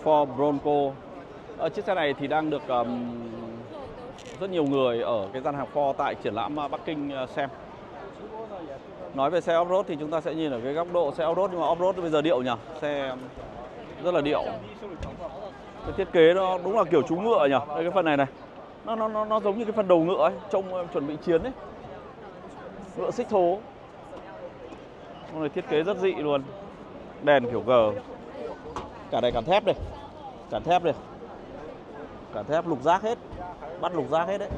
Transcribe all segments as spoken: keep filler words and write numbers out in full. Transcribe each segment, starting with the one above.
Ford Bronco. Ở chiếc xe này thì đang được um, rất nhiều người ở cái gian hàng Ford tại triển lãm Bắc Kinh xem. Nói về xe off-road thì chúng ta sẽ nhìn ở cái góc độ xe off-road, nhưng mà off-road bây giờ điệu nhỉ, xe rất là điệu. Cái thiết kế nó đúng là kiểu chú ngựa nhỉ. Đây cái phần này này, nó nó nó, nó giống như cái phần đầu ngựa ấy, trông chuẩn bị chiến ấy, ngựa xích thố. Con này thiết kế rất dị luôn, đèn kiểu G, cả này cản thép đây, cản thép đây, cản thép lục giác hết, bắt lục giác hết đấy.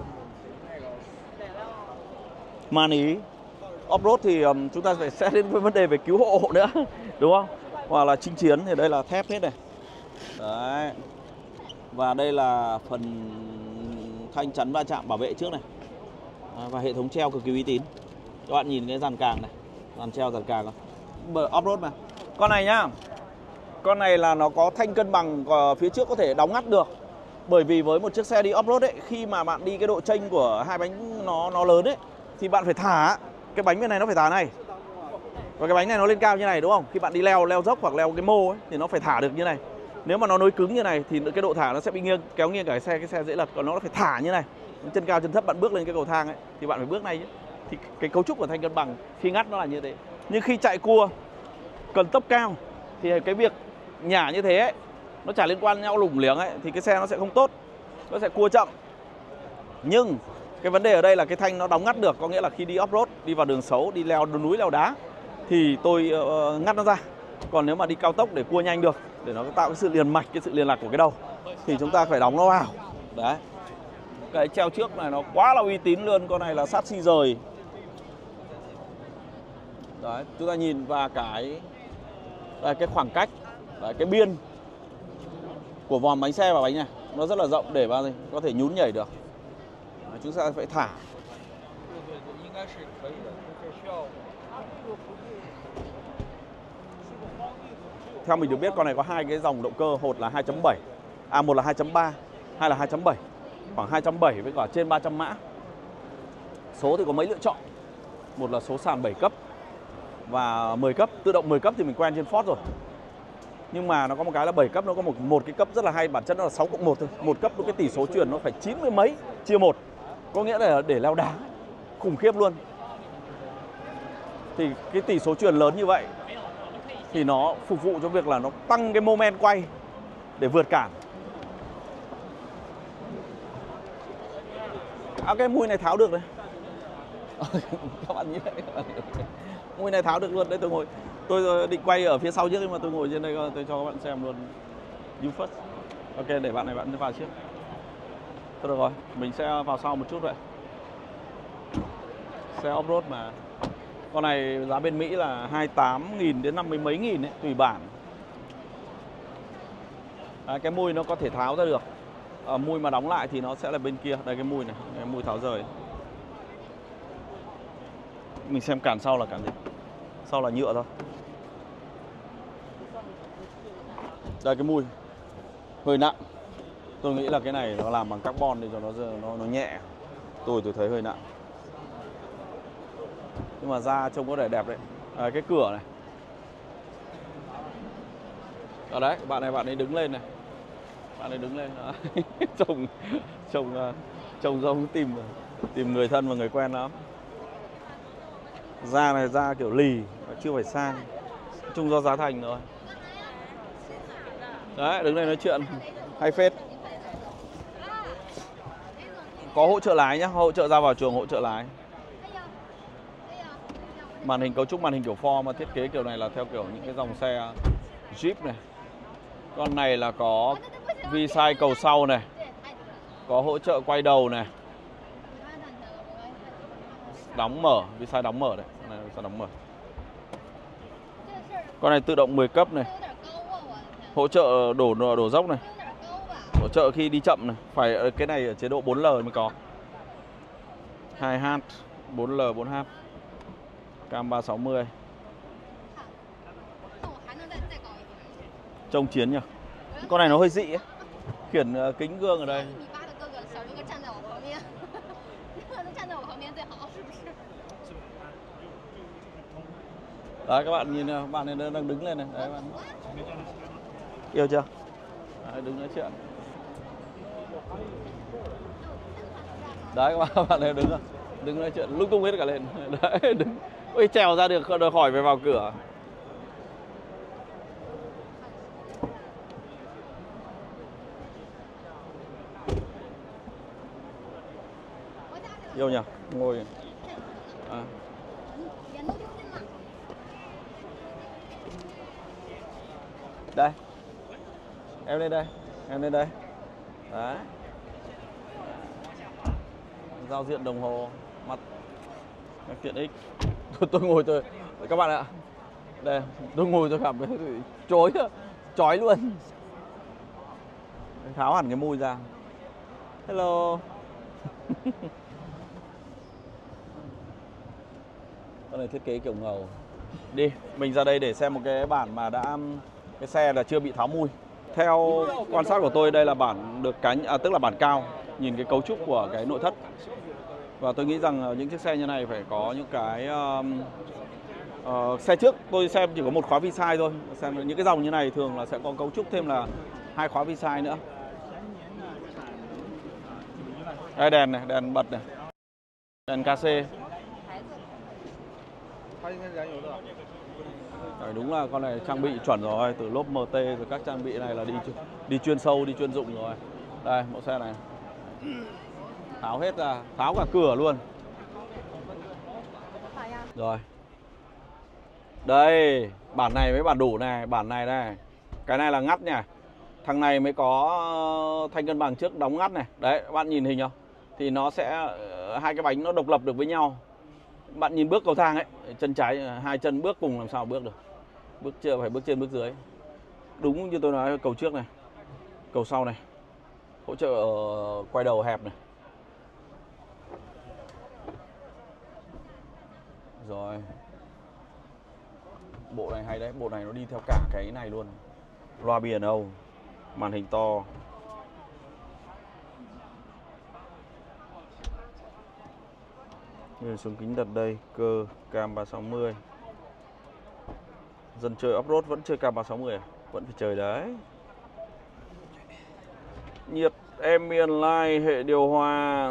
Màn ý off-road thì um, chúng ta phải xét đến với vấn đề về cứu hộ nữa, đúng không? Hoặc là chinh chiến thì đây là thép hết này. Đấy. Và đây là phần thanh chắn va chạm bảo vệ trước này. À, và hệ thống treo cực kỳ uy tín. Các bạn nhìn cái dàn càng này, dàn treo dàn càng không? Off-road mà. Con này nhá, con này là nó có thanh cân bằng phía trước có thể đóng ngắt được. Bởi vì với một chiếc xe đi off-road ấy, khi mà bạn đi cái độ chênh của hai bánh nó nó lớn ấy, thì bạn phải thả cái bánh bên này, nó phải thả này. Và cái bánh này nó lên cao như này, đúng không? Khi bạn đi leo leo dốc hoặc leo cái mô ấy thì nó phải thả được như này. Nếu mà nó nối cứng như này thì cái độ thả nó sẽ bị nghiêng, kéo nghiêng cả cái xe, cái xe dễ lật. Còn nó phải thả như này, chân cao chân thấp, bạn bước lên cái cầu thang ấy thì bạn phải bước này chứ. Thì cái cấu trúc của thanh cân bằng khi ngắt nó là như thế. Nhưng khi chạy cua cần tốc cao thì cái việc nhả như thế ấy, nó chả liên quan nhau lủng liếng ấy, thì cái xe nó sẽ không tốt, nó sẽ cua chậm. Nhưng cái vấn đề ở đây là cái thanh nó đóng ngắt được, có nghĩa là khi đi off-road, đi vào đường xấu, đi leo núi leo đá thì tôi uh, ngắt nó ra. Còn nếu mà đi cao tốc để cua nhanh được, để nó tạo cái sự liền mạch, cái sự liên lạc của cái đầu, thì chúng ta phải đóng nó vào. Đấy. Cái treo trước này nó quá là uy tín luôn, con này là sắt xi rời. Đấy, chúng ta nhìn vào cái đây, cái khoảng cách, đấy, cái biên của vòm bánh xe và bánh này nó rất là rộng để bao gì có thể nhún nhảy được. Đấy, chúng ta phải thả. Theo mình được biết con này có hai cái dòng động cơ hột là hai chấm bảy, à một là hai chấm ba, hai là hai chấm bảy, khoảng hai trăm bảy mươi với cả trên ba trăm mã. Số thì có mấy lựa chọn. Một là số sàn bảy cấp và mười cấp, tự động mười cấp thì mình quen trên Ford rồi. Nhưng mà nó có một cái là bảy cấp, nó có một một cái cấp rất là hay, bản chất nó là sáu cộng một thôi. Một cấp cái tỷ số chuyển nó phải chín mươi mấy chia một. Có nghĩa là để leo đá khủng khiếp luôn. Thì cái tỷ số chuyển lớn như vậy thì nó phục vụ cho việc là nó tăng cái moment quay để vượt cản. À, cái mui này tháo được đấy. Các bạn nhìn thấy mui này tháo được luôn. Đây tôi ngồi, tôi định quay ở phía sau trước nhưng mà tôi ngồi trên đây tôi cho các bạn xem luôn. You first. Ok, để bạn này bạn vào trước. Thôi được rồi, mình sẽ vào sau một chút vậy. Xe off-road mà. Con này giá bên Mỹ là hai mươi tám nghìn đến năm mươi mấy nghìn ấy, tùy bản. Đấy, cái mui nó có thể tháo ra được. À, mui mà đóng lại thì nó sẽ là bên kia. Đây cái mui này, cái mui tháo rời. Mình xem cản sau là cản gì? Sau là nhựa thôi. Đây cái mui hơi nặng. Tôi nghĩ là cái này nó làm bằng carbon để cho nó nó, nó nhẹ. Tôi tôi thấy hơi nặng. Nhưng mà da trông có vẻ đẹp đấy. À, cái cửa này. Ở đấy, bạn này bạn ấy đứng lên này. Bạn ấy đứng lên. Trông trông trông giống tìm tìm người thân và người quen lắm. Da này da kiểu lì, chưa phải sang. Nói chung do giá thành thôi. Đấy, đứng đây nói chuyện hay phết. Có hỗ trợ lái nhá, hỗ trợ ra vào trường, hỗ trợ lái. Màn hình, cấu trúc màn hình kiểu Ford mà thiết kế kiểu này là theo kiểu những cái dòng xe Jeep này. Con này là có vi-sai cầu sau này, có hỗ trợ quay đầu này, đóng mở, vi-sai đóng mở đấy, con này sẽ đóng mở. Con này tự động mười cấp này, hỗ trợ đổ đổ dốc này, hỗ trợ khi đi chậm này, phải cái này ở chế độ bốn L mới có. hai H, bốn L, bốn H. Cam ba sáu mươi. Trông chiến nhỉ. Con này nó hơi dị ấy. Khiển kính gương ở đây. Đấy các bạn nhìn bạn này đang đứng lên này. Đấy bạn. Yêu chưa? Đấy, đứng nói chuyện. Đấy các bạn này đứng đứng nói chuyện lung tung hết cả lên. Đấy, đứng. Ôi trèo ra được khỏi phải vào cửa. Yêu nhỉ, ngồi. À. Đây. Em lên đây, em lên đây. Đấy. Giao diện đồng hồ mặt các tiện ích. Tôi, tôi ngồi tôi các bạn ạ. Đây, tôi ngồi tôi cảm thấy chối chói luôn. Tháo hẳn cái mùi ra. Hello. Con này thiết kế kiểu ngầu. Đi, mình ra đây để xem một cái bản mà đã cái xe là chưa bị tháo mùi. Theo quan sát của tôi đây là bản được cánh à, tức là bản cao. Nhìn cái cấu trúc của cái nội thất. Và tôi nghĩ rằng những chiếc xe như này phải có những cái um, uh, xe trước tôi xem chỉ có một khóa vi sai thôi. Xem những cái dòng như này thường là sẽ có cấu trúc thêm là hai khóa vi sai nữa. Đây đèn này, đèn bật này, đèn ca xê. Đấy, đúng là con này trang bị chuẩn rồi, từ lốp em tê rồi các trang bị này là đi đi chuyên sâu, đi chuyên dụng rồi. Đây, mẫu xe này. Tháo hết ra, tháo cả cửa luôn. Rồi. Đây, bản này với bản đủ này, bản này này. Cái này là ngắt nha. Thằng này mới có thanh cân bằng trước đóng ngắt này. Đấy, bạn nhìn hình không? Thì nó sẽ hai cái bánh nó độc lập được với nhau. Bạn nhìn bước cầu thang ấy, chân trái hai chân bước cùng làm sao bước được. Bước chưa phải bước trên bước dưới. Đúng như tôi nói, cầu trước này, cầu sau này. Hỗ trợ quay đầu hẹp này. Rồi. Bộ này hay đấy, bộ này nó đi theo cả cái này luôn. Loa bê en ô, màn hình to. Như xuống kính đặt đây, cơ cam ba sáu mươi. Dân chơi off-road vẫn chơi cam ba sáu mươi à? Vẫn phải chơi đấy. Nhiệt ambient light hệ điều hòa.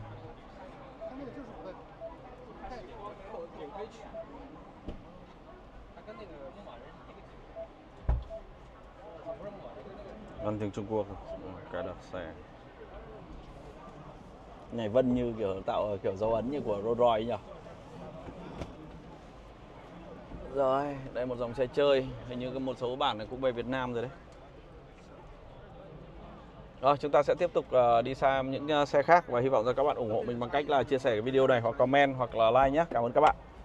Văn tiếng Trung Quốc, cài đặt xe. Này vân như kiểu tạo kiểu dấu ấn như của Rolls Royce nhỉ. Rồi, đây một dòng xe chơi, hình như một số bản này cũng về Việt Nam rồi đấy. Rồi, chúng ta sẽ tiếp tục uh, đi xem những uh, xe khác và hy vọng rằng các bạn ủng hộ mình bằng cách là chia sẻ cái video này hoặc comment hoặc là like nhé. Cảm ơn các bạn.